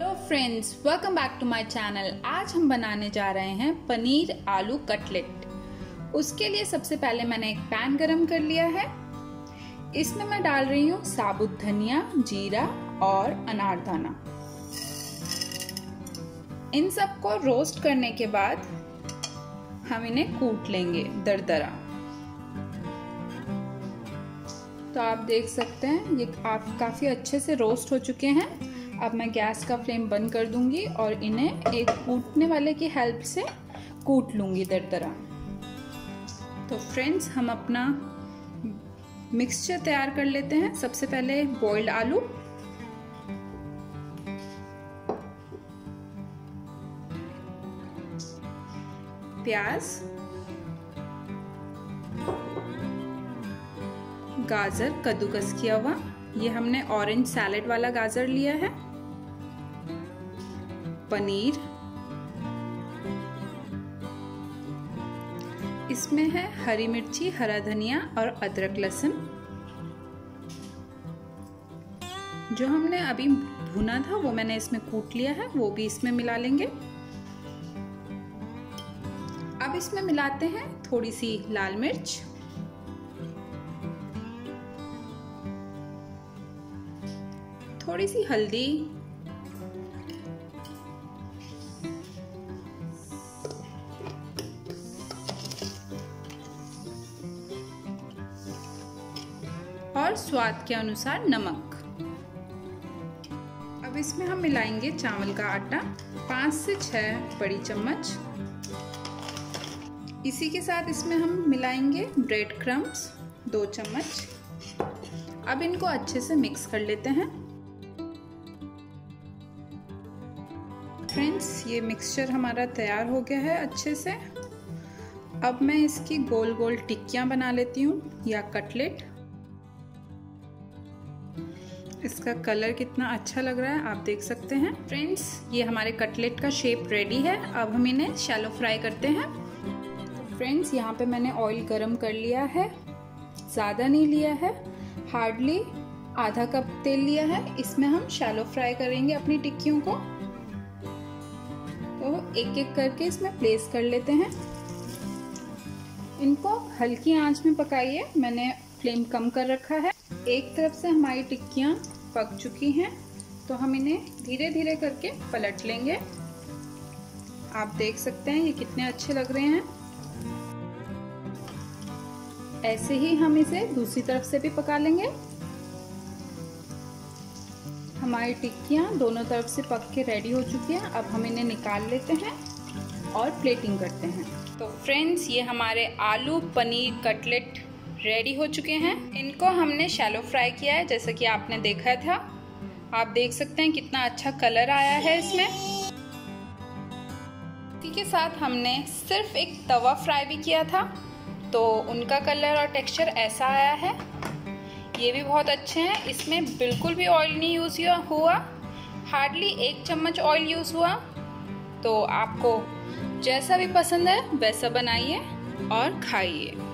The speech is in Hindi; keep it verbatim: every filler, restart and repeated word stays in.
Hello friends, welcome back to my channel. आज हम बनाने जा रहे हैं पनीर आलू कटलेट। उसके लिए सबसे पहले मैंने एक पैन गरम कर लिया है। इसमें मैं डाल रही हूँ साबुत धनिया, जीरा और अनारदाना। इन सबको रोस्ट करने के बाद हम इन्हें कूट लेंगे दरदरा। तो आप देख सकते हैं ये आप काफ़ी अच्छे से रोस्ट हो चुके हैं। अब मैं गैस का फ्लेम बंद कर दूंगी और इन्हें एक कूटने वाले की हेल्प से कूट लूंगी दरदरा। तो फ्रेंड्स, हम अपना मिक्सचर तैयार कर लेते हैं। सबसे पहले बॉइल्ड आलू, प्याज, गाजर कद्दूकस किया हुआ, ये हमने ऑरेंज सैलेड वाला गाजर लिया है, पनीर, इसमें है हरी मिर्ची, हरा धनिया और अदरक लहसुन। जो हमने अभी भुना था वो मैंने इसमें कूट लिया है, वो भी इसमें मिला लेंगे। अब इसमें मिलाते हैं थोड़ी सी लाल मिर्च, थोड़ी सी हल्दी, और स्वाद के अनुसार नमक। अब इसमें हम मिलाएंगे चावल का आटा, पाँच से छह बड़ी चम्मच। इसी के साथ इसमें हम मिलाएंगे ब्रेड क्रम्स, दो चम्मच। अब इनको अच्छे से मिक्स कर लेते हैं। फ्रेंड्स, ये मिक्सचर हमारा तैयार हो गया है अच्छे से। अब मैं इसकी गोल गोल टिक्कियां बना लेती हूँ या कटलेट। इसका कलर कितना अच्छा लग रहा है, आप देख सकते हैं। फ्रेंड्स, ये हमारे कटलेट का शेप रेडी है। अब हम इन्हें शैलो फ्राई करते हैं। फ्रेंड्स, यहाँ पे मैंने ऑयल गरम कर लिया है, ज़्यादा नहीं लिया है, हार्डली आधा कप तेल लिया है। इसमें हम शैलो फ्राई करेंगे अपनी टिक्कियों को। तो एक एक करके इसमें प्लेस कर लेते हैं। इनको हल्की आंच में पकाइए, मैंने फ्लेम कम कर रखा है। एक तरफ से हमारी टिक्कियाँ पक चुकी हैं, तो हम इन्हें धीरे धीरे करके पलट लेंगे। आप देख सकते हैं ये कितने अच्छे लग रहे हैं। ऐसे ही हम इसे दूसरी तरफ से भी पका लेंगे। हमारी टिक्कियाँ दोनों तरफ से पक के रेडी हो चुकी हैं। अब हम इन्हें निकाल लेते हैं और प्लेटिंग करते हैं। तो फ्रेंड्स, ये हमारे आलू पनीर कटलेट रेडी हो चुके हैं। इनको हमने शैलो फ्राई किया है, जैसा कि आपने देखा था। आप देख सकते हैं कितना अच्छा कलर आया है इसमें। इसी के साथ हमने सिर्फ एक तवा फ्राई भी किया था, तो उनका कलर और टेक्सचर ऐसा आया है। ये भी बहुत अच्छे हैं। इसमें बिल्कुल भी ऑयल नहीं यूज़ हुआ, हार्डली एक चम्मच ऑयल यूज़ हुआ। तो आपको जैसा भी पसंद है वैसा बनाइए और खाइए।